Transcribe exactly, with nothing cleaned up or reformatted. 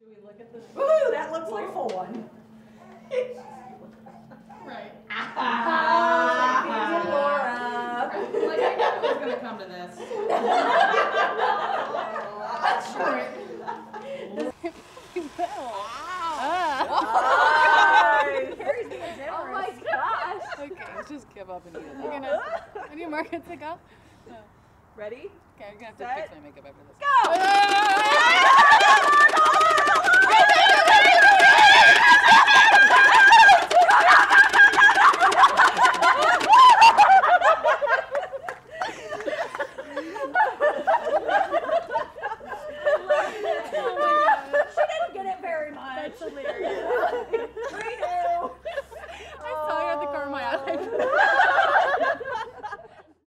we look at this? Ooh, that looks like a full one. Right. Ah, Laura. Like I knew it was gonna come to this. That's short. Oh my gosh! Okay, let's just give up and eat it. You're gonna, I need more to go. No. Ready? Okay, I'm gonna have to Set. fix my makeup after this. Go!